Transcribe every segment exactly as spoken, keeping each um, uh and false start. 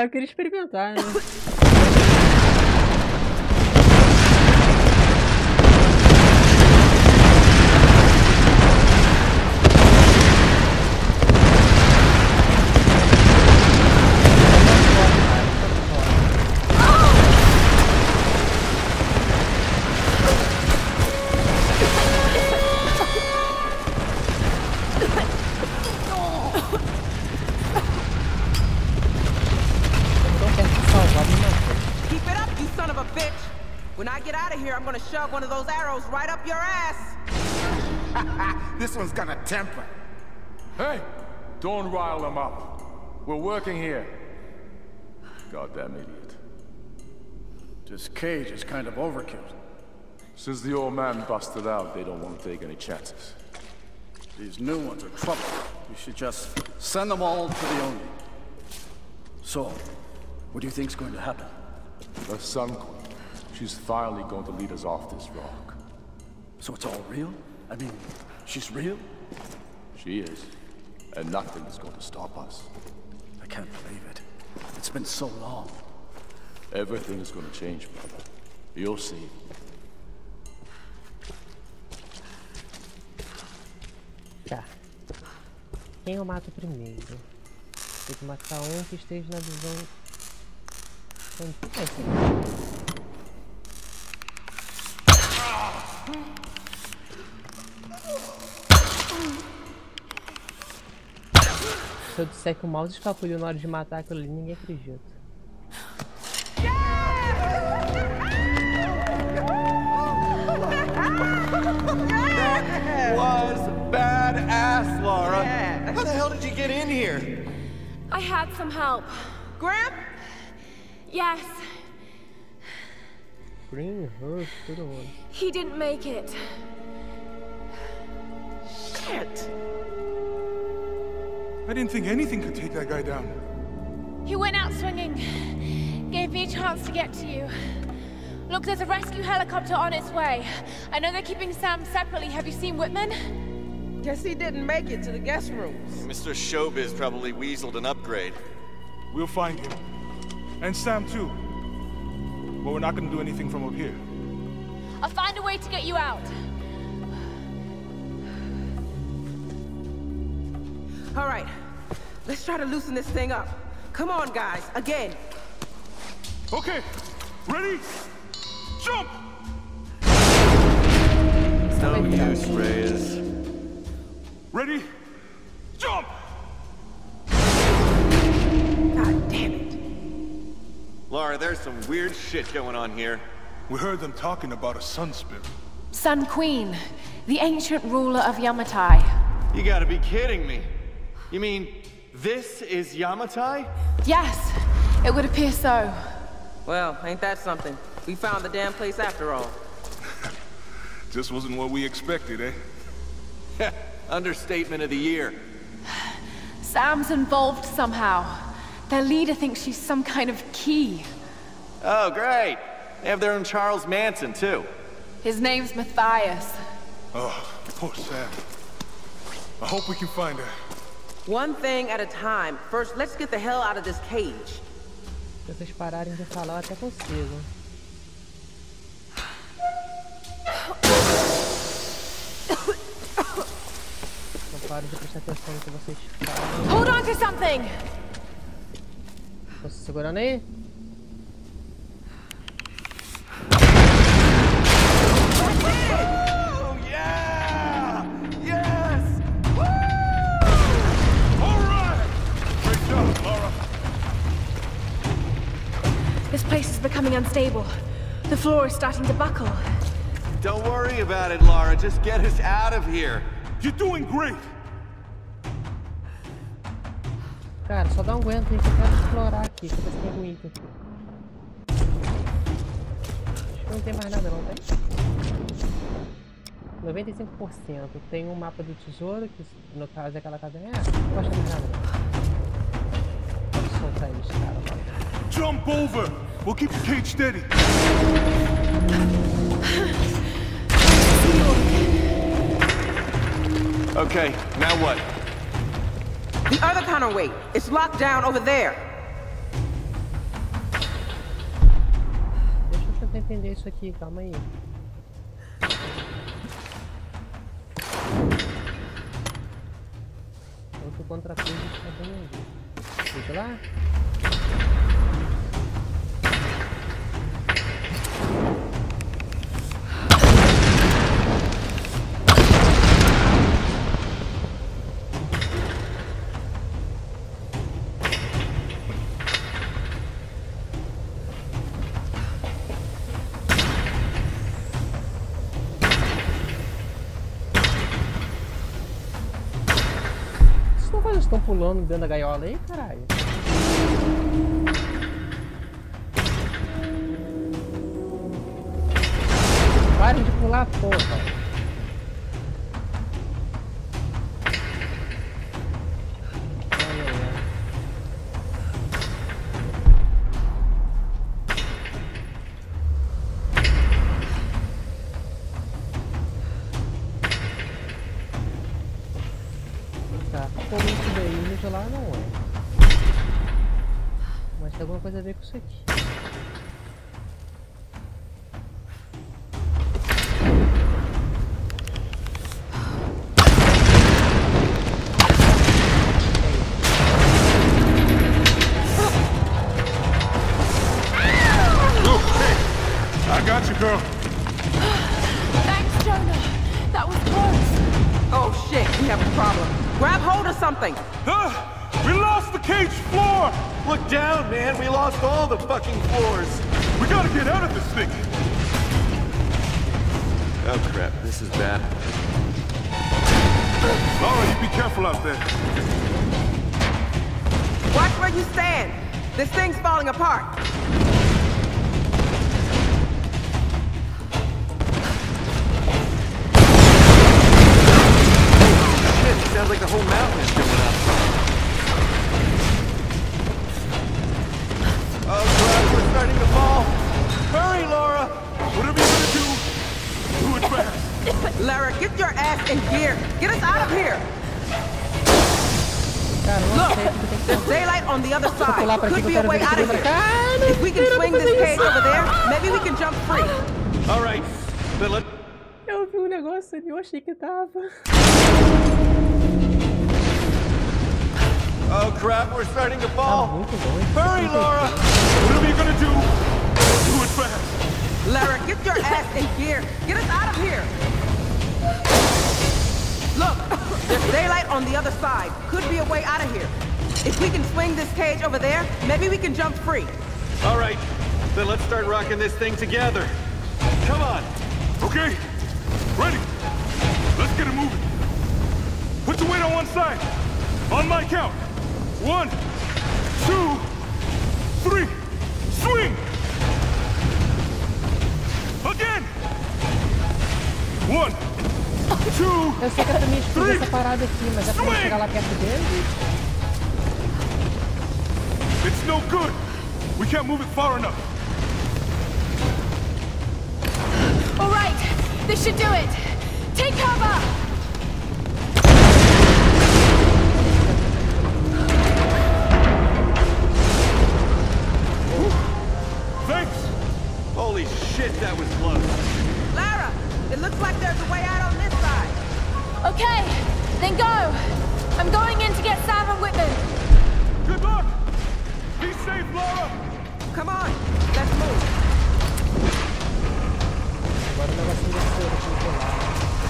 Ah, eu queria experimentar, né? I'm gonna shove one of those arrows right up your ass. This one's got a temper. Hey, don't rile them up. We're working here. Goddamn idiot. This cage is kind of overkill. Since the old man busted out, they don't want to take any chances. These new ones are trouble. We should just send them all to the Oni. So, what do you think's going to happen? The Sun Queen. She's finally going to lead us off this rock. So it's all real? I mean, she's real? She is. And nothing is going to stop us. I can't believe it. It's been so long. Everything is going to change, brother. You'll see. Tá. Quem eu mato primeiro? Tem que matar um que esteja na visão... É, se eu disser que o mouse escapuliu na hora de matar aquilo ali, ninguém acredita. That was badass, Lara. Yeah. How the hell did you get in here? I had some help. Gramp? Yes. Bring her to the one. He didn't make it. Shit. I didn't think anything could take that guy down. He went out swinging. Gave me a chance to get to you. Look, there's a rescue helicopter on its way. I know they're keeping Sam separately. Have you seen Whitman? Guess he didn't make it to the guest rooms. Mister Showbiz probably weaseled an upgrade. We'll find him. And Sam too. But we're not gonna do anything from up here. I'll find a way to get you out. All right, let's try to loosen this thing up. Come on, guys, again. Okay, ready? Jump! It's no use, Reyes. Ready? Jump! God damn it. Lara, there's some weird shit going on here. We heard them talking about a sun spirit. Sun Queen, the ancient ruler of Yamatai. You gotta be kidding me. You mean, this is Yamatai? Yes, it would appear so. Well, ain't that something? We found the damn place after all. Just wasn't what we expected, eh? Understatement of the year. Sam's involved somehow. Their leader thinks she's some kind of key. Oh, great. They have their own Charles Manson, too. His name's Matthias. Oh, poor Sam. I hope we can find her. One thing at a time. First, let's get the hell out of this cage. Se vocês pararem de falar, eu até consigo. Não paro de prestar atenção no que vocês falam. Hold on to something! Tô se segurando aí? Oh, yeah! Yes! Woo! All right! Great job, Lara. This place is becoming unstable. The floor is starting to buckle. Don't worry about it, Lara. Just get us out of here. You're doing great! Cara, só dá um aguento aí que eu quero explorar aqui. Deixa eu ver se tem algum item. Acho que não tem mais nada não, tem? noventa e cinco por cento. Tem um mapa do tesouro, que no caso é aquela caverna. É, não acho que não tem nada não. Vou soltar eles, cara. Mano. Jump over! We'll keep the cage steady. Okay, now what? The other counterweight. It's locked down over there. entender isso aqui, calma aí. Outro contra-peso está bem ali. Fica lá. Estão pulando dentro da gaiola aí, caralho. Parem de pular, porra. Lá não é, mas tem alguma coisa a ver com isso aqui. Look, hey, I got you, girl. Thanks, Jonah. That was close. Oh shit, we have a problem. Grab hold of something. Huh? We lost the cage floor! Look down, man. We lost all the fucking floors. We gotta get out of this thing. Oh crap, this is bad. Laura, you be careful out there. Watch where you stand. This thing's falling apart. Shit, it sounds like the whole mountain is going up. Oh crap, we're starting to fall. Hurry, Laura! Whatever you're gonna do, do it fast. Lara, get your ass in gear. Get us out of here. Look, there's daylight on the other side. Could be a way out of here. If we can swing this cage over there, maybe we can jump free. All right, then let. Eu vi um negócio ali, eu achei que tava. Oh crap, we're starting to fall. Tá muito longe. Hurry, Laura! Whatever you're gonna do, do it fast. Lara, get your ass in gear. Get us out of here. Look, there's daylight on the other side. Could be a way out of here. If we can swing this cage over there, maybe we can jump free. All right, then let's start rocking this thing together. Come on. Okay, ready. Let's get it moving. Put your weight on one side. On my count. One, two, three, swing! Again! One, two, Eu sei que eu também explodi essa parada aqui, mas é pra eu chegar lá perto dele. It's no good. We can't move it far enough. All right, this should do it. Take cover. Thanks. Holy shit, that was close. Lara, it looks like there's a way out on this side. Okay, then go. I'm going in to get Sam and Whitman. Good luck. Be safe, Laura. Come on, let's move. Agora o negocinho desceu aqui do lado.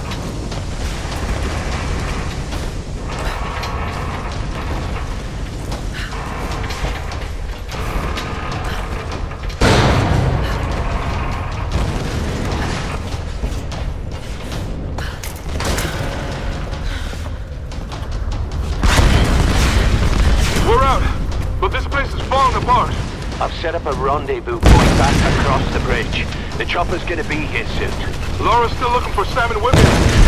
I've set up a rendezvous point back across the bridge. The chopper's gonna be here soon. Laura's still looking for Sam and Whitman.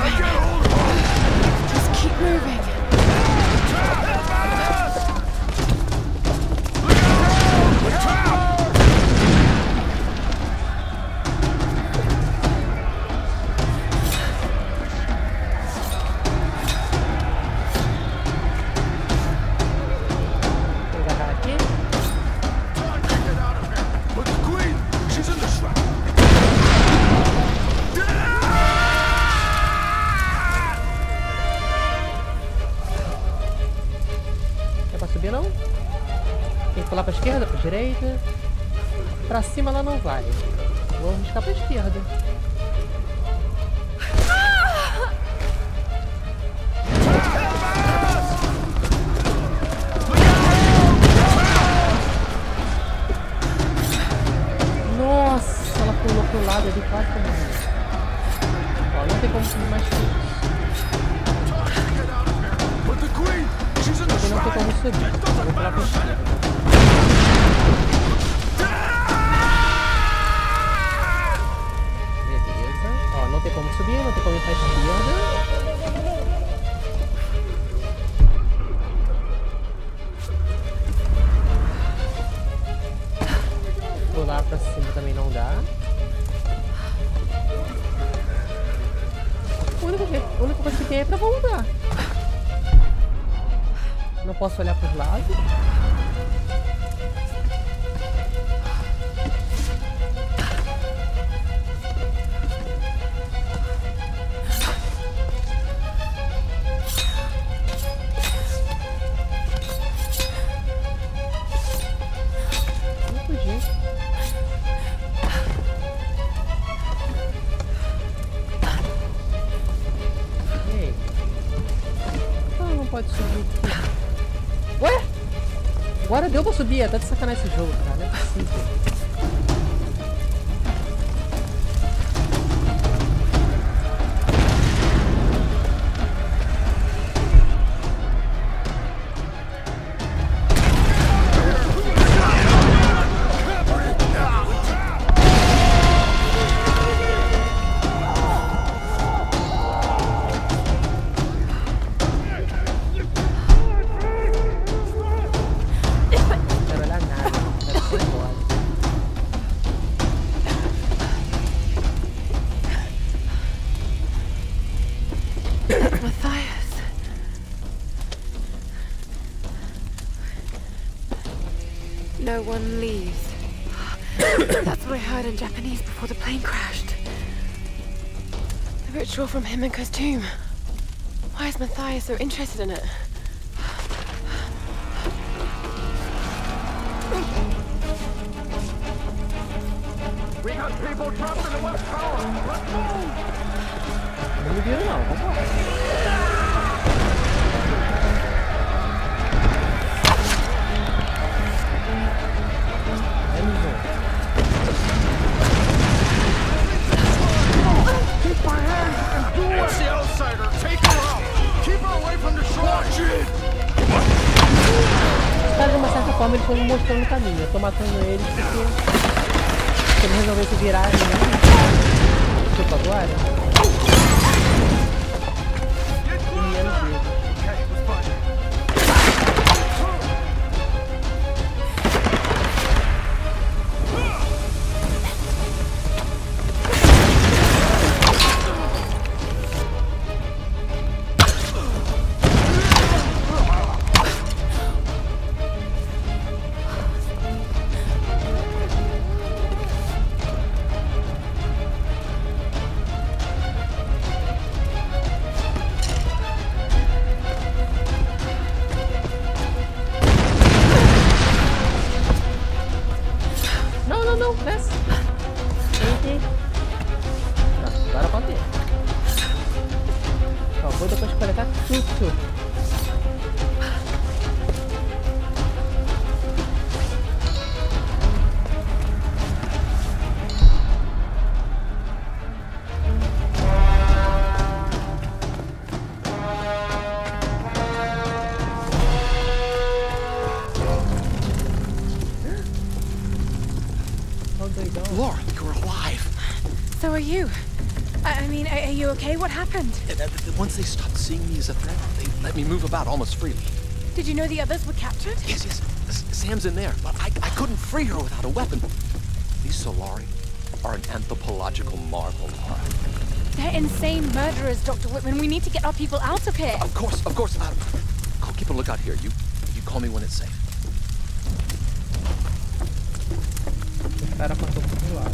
Just keep moving. Pular pra esquerda, pra direita. Pra cima ela não vai. Vou arriscar pra esquerda. Nossa, ela pulou pro lado ali quase que morreu. Ó, não tem como subir mais que isso. Aqui não tem como subir. Eu vou pular pra esquerda. Não tem como subir, não tem como ir pra esquerda. Pular pra cima também não dá. A única, a única coisa que tem é pra voltar. Não posso olhar pros lados. Agora deu pra subir, tá de sacanagem esse jogo, cara, não é possível. No one leaves. That's what I heard in Japanese before the plane crashed. The ritual from Himiko's tomb. Why is Matthias so interested in it? We got people trapped in the West Tower. Let's move! Não me viram não, vamos lá. De uma certa forma eles estão me mostrando o caminho. Eu tô matando eles porque se ele resolvesse virar né? Tipo agora e menos deles. So are you. I, I mean, are, are you okay? What happened? And, uh, once they stopped seeing me as a threat, they let me move about almost freely. Did you know the others were captured? Yes, yes. S Sam's in there, but I, I couldn't free her without a weapon. These Solari are an anthropological marvel, Lara. They're insane murderers, Doctor Whitman. We need to get our people out of here. Of course, of course. Uh, I'll keep a lookout here. You, you call me when it's safe. O cara passou por lado.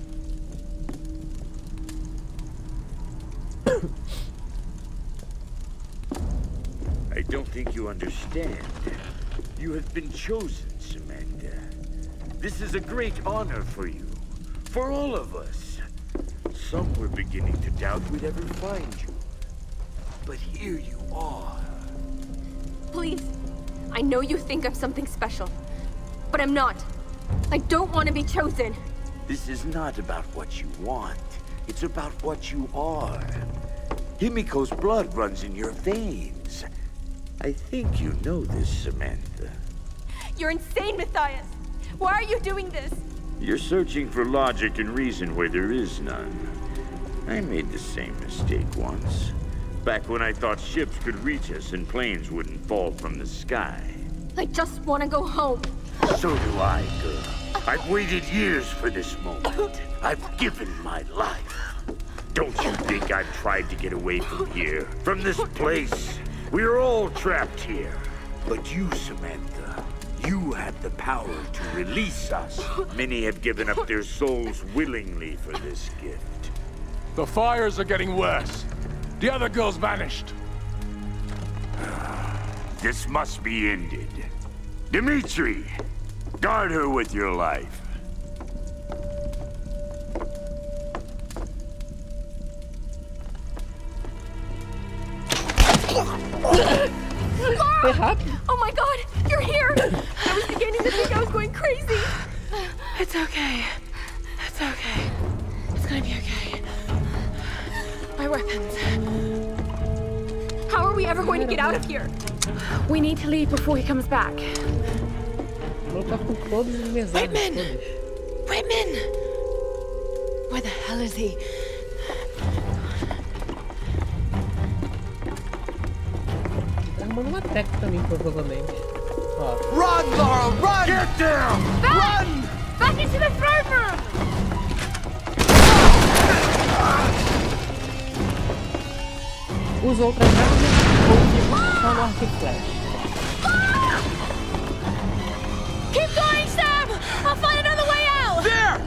I don't think you understand. You have been chosen, Samantha. This is a great honor for you, for all of us. Some were beginning to doubt we'd ever find you. But here you are. Please, I know you think I'm something special, but I'm not. I don't want to be chosen. This is not about what you want. It's about what you are. Himiko's blood runs in your veins. I think you know this, Samantha. You're insane, Matthias. Why are you doing this? You're searching for logic and reason where there is none. I made the same mistake once. Back when I thought ships could reach us and planes wouldn't fall from the sky. I just want to go home. So do I, girl. I've waited years for this moment. I've given my life. Don't you think I've tried to get away from here? From this place? We're all trapped here. But you, Samantha, you have the power to release us. Many have given up their souls willingly for this gift. The fires are getting worse. The other girl's vanished. This must be ended. Dimitri, guard her with your life. Laura! Oh my god, you're here! I was beginning to think I was going crazy. It's okay. It's okay. It's gonna be okay. My weapons. How are we ever going to get out of here? We need to leave before he comes back. Whitman! Whitman! Where the hell is he? Armando uma tech também, provavelmente. Ó. Run, Laura, run! Get down! Back! Run! Back into the throne room! Usa outras armas ou só no arco e flecha? Keep going, Sam! I'll find another way out! There!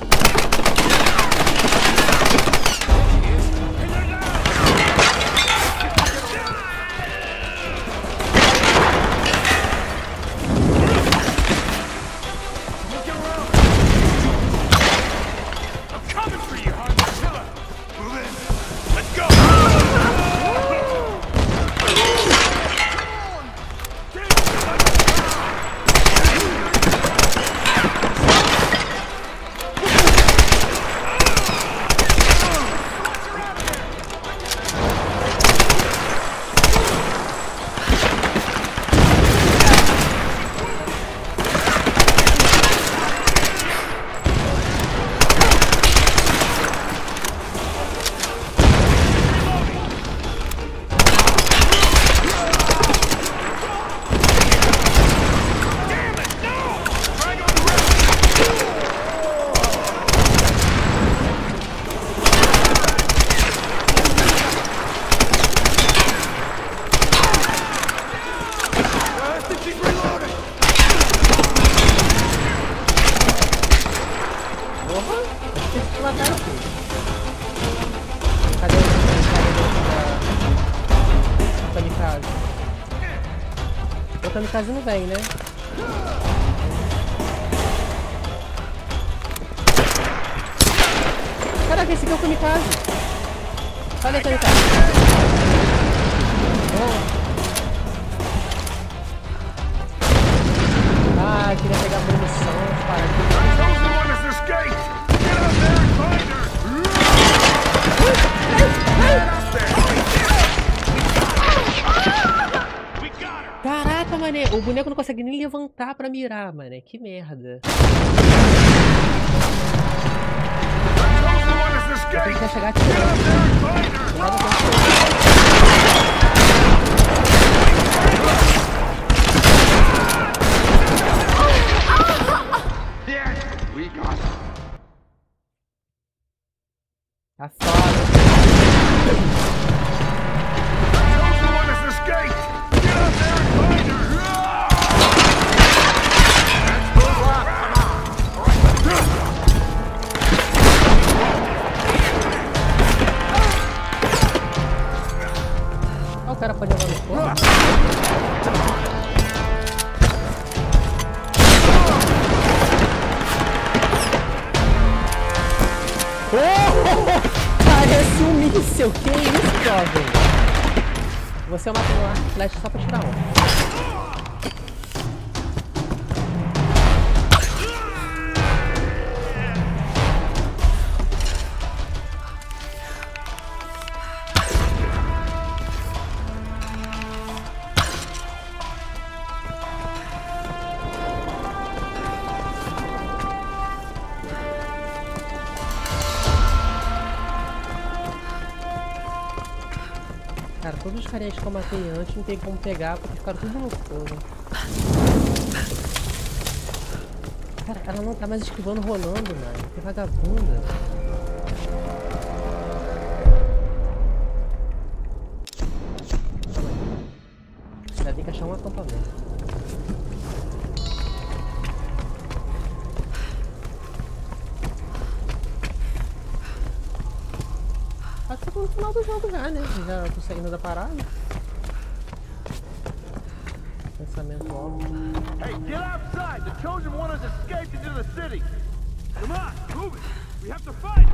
O kamikaze não vem, né? Caraca, esse aqui é o kamikaze. Olha o kamikaze. Oh. Ah, queria pegar munição, Caraca, mané, o boneco não consegue nem levantar pra mirar, mané, que merda. Ele quer chegar atirando. Tá foda. O cara pode levar no fogo. Oh! Parece um míssel, que isso, jovem? Você é uma flecha só pra tirar um. Cara, todos os carinhas que eu matei antes não tem como pegar porque ficaram tudo no fogo. Cara, ela não tá mais esquivando rolando, mano. Que vagabunda. Ainda tem que achar um acampamento. Acho que tô no final do jogo já, né? Já tô saindo da parada. Pensamento óbvio. Hey, get outside! The Chosen One has escaped into the city! Come on, move it! We have to fight!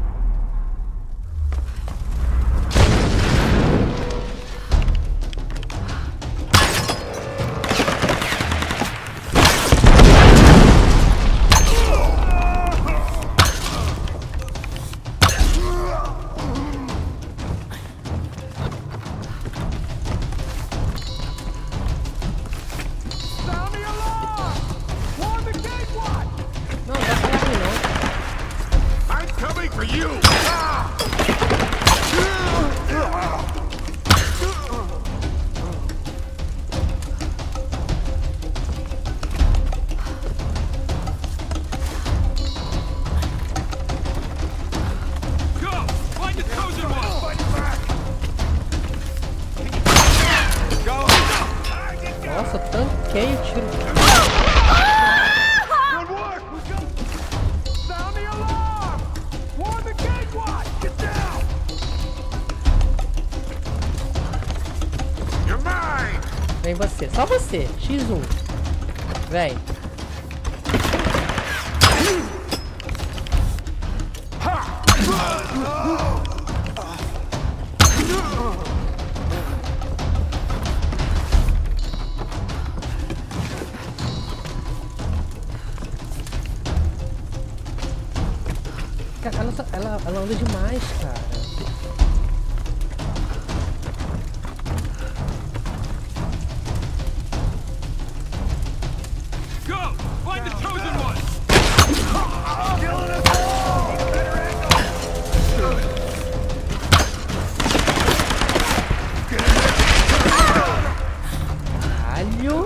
Nossa, tanquei o tiro. Vem você, só você, xis um. Vem. Cara, ela, só, ela, ela anda demais, cara. Go! Find the Chosen One! Caralho!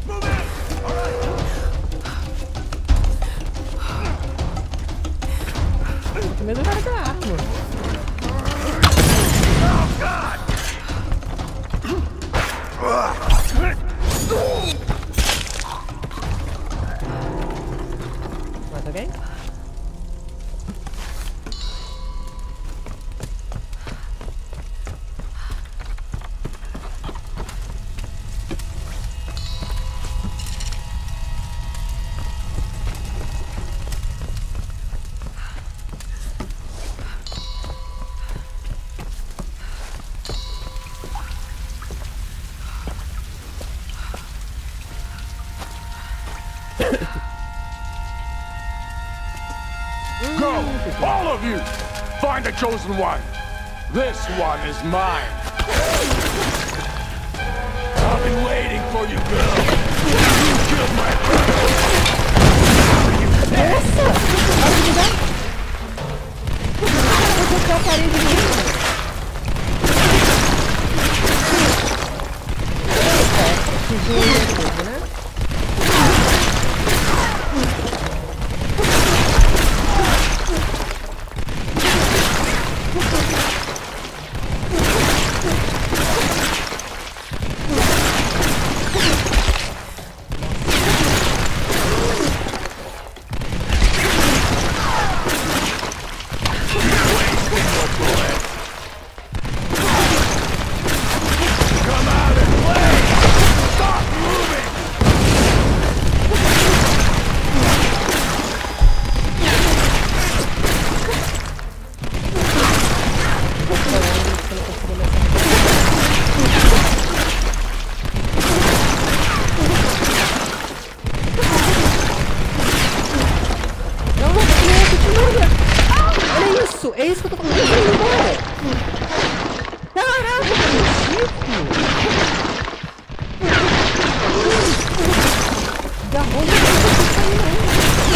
Tô com medo de largar a arma. Mais alguém? Go! All of you! Find the Chosen One! This one is mine! I've been waiting for you, girl! You killed my brother! Nossa! parede mesmo. É, preciso tudo, né? É isso que eu tô falando. Caraca, que da onde eu tô saindo?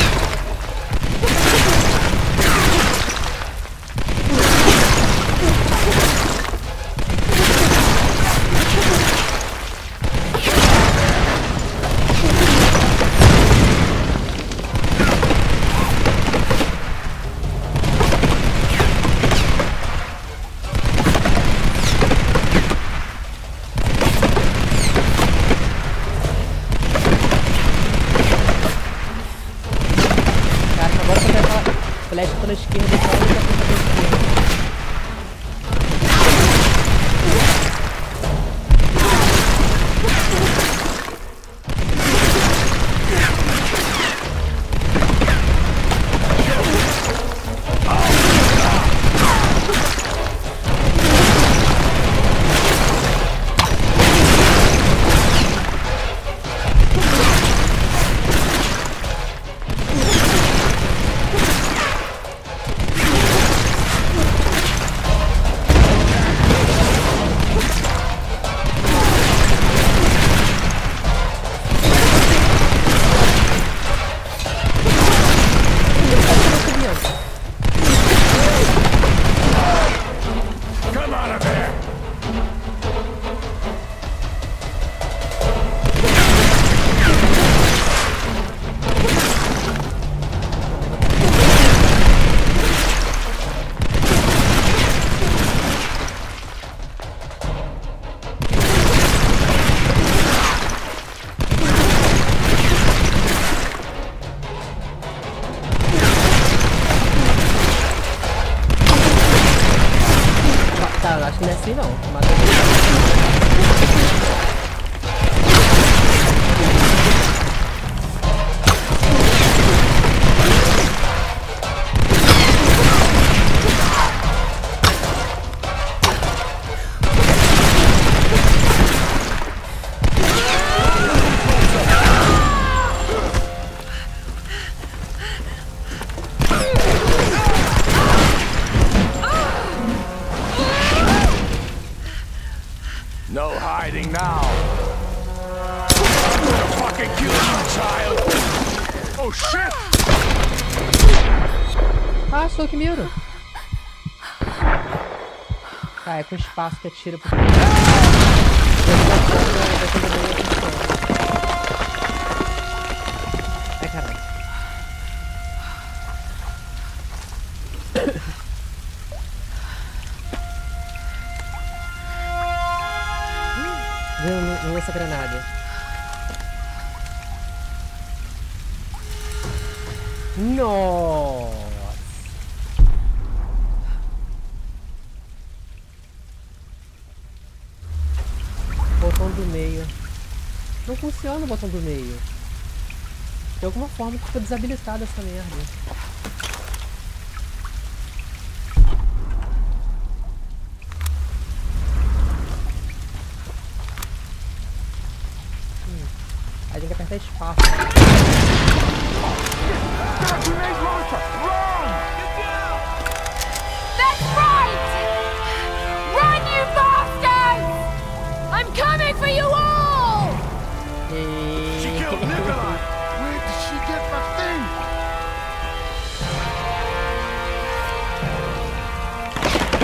Flash pela esquerda e tal, e já pela esquerda. Tá, eu acho que não é assim não. Mata No hiding now. I'm gonna fucking kill you, child. Oh shit! Ah, sou que miro. Tá, é com espaço que atira pro... Ai, caralho. Não, não, não lança granada. Nossa! Botão do meio. Não funciona o botão do meio. De alguma forma ficou desabilitada essa merda. A gente aperta espaço. That's right! Run, you bastards! I'm coming for you all! She killed Nikolai! Where did she get the thing?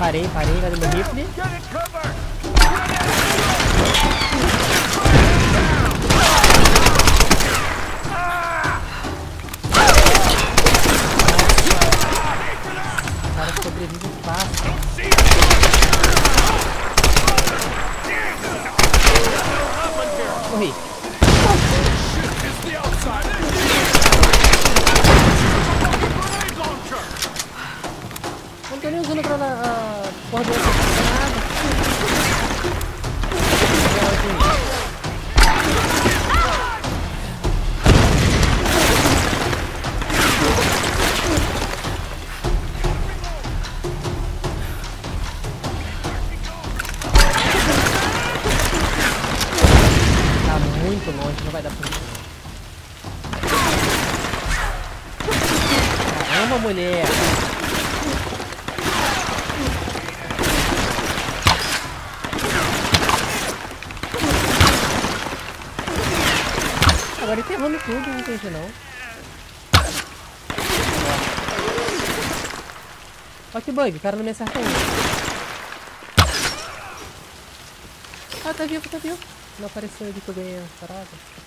Parei, parei, cadê meu rifle? O cara sobrevive fácil. Morri. Não tô nem usando aquela a porra do nada. Tá muito longe, não vai dar pra mim. Caramba, mulher! Agora enterrando tudo, não entendi não. Olha que bug, o cara não me acerta ainda. Ah, tá vivo, tá vivo. Não apareceu ele que eu ganhei a parada.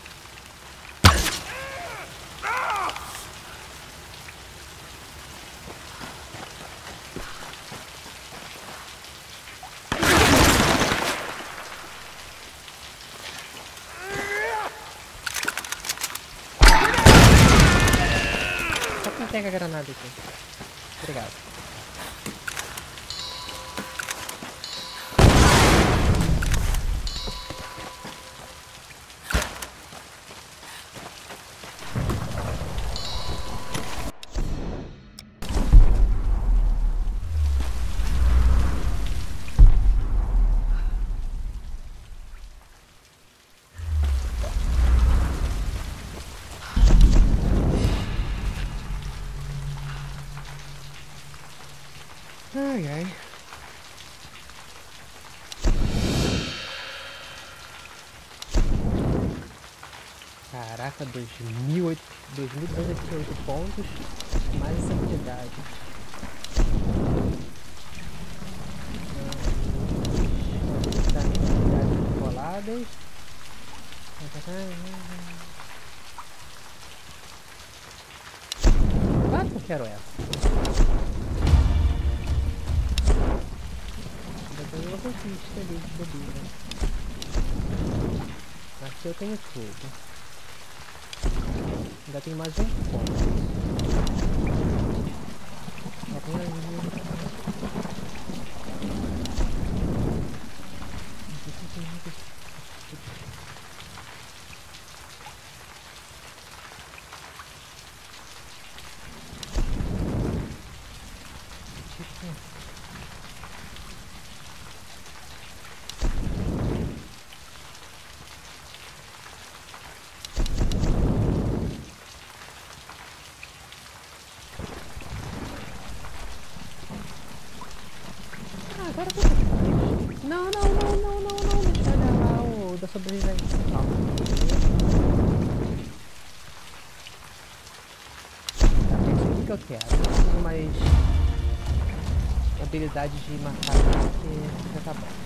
Pega a granada aqui. Obrigado. Ai, ai. Caraca, dois mil e duzentos e oitenta e oito pontos, mais essa habilidade. Habilidades coladas. Claro que eu quero essa. Tem uma conquista ali de bebida. Aqui eu tenho tudo. Ainda tem mais um ponto. Só tem ali. Agora eu vou... Não, não, não, não, não, não. Deixa eu olhar lá o da sobrevivência. Calma. Tá, é isso aqui que eu quero. Eu preciso mais habilidade de matar porque já tá bom.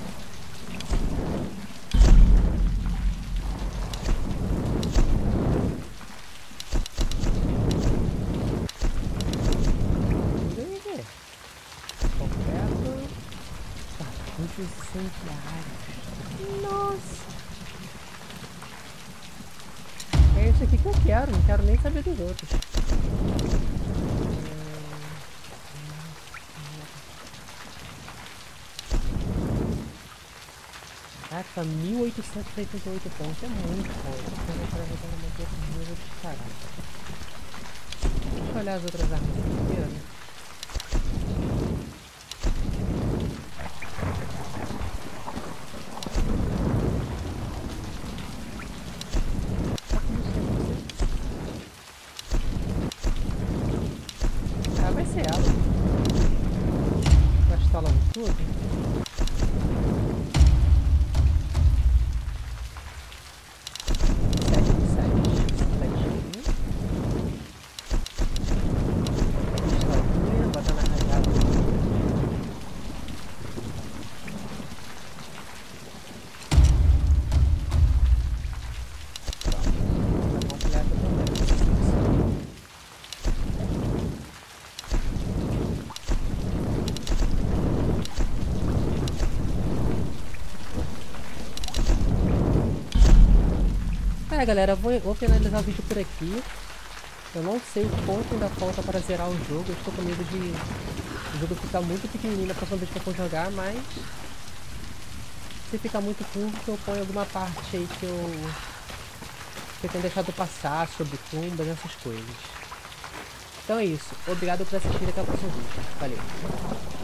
Incendiários. Nossa! É isso aqui que eu quero, não quero nem saber dos outros. Caraca, mil oitocentos e oitenta e oito pontos, é muito bom. Deixa eu olhar as outras armas aqui primeiro. é, galera, eu vou, vou finalizar o vídeo por aqui. Eu não sei o quanto ainda falta para zerar o jogo. Eu estou com medo de o jogo ficar muito pequenininho na próxima vez que eu for jogar, mas se ficar muito curto eu ponho alguma parte aí que eu, que eu tenho deixado passar sobre tumbas, essas coisas. Então é isso. Obrigado por assistir, até o próximo vídeo. Valeu.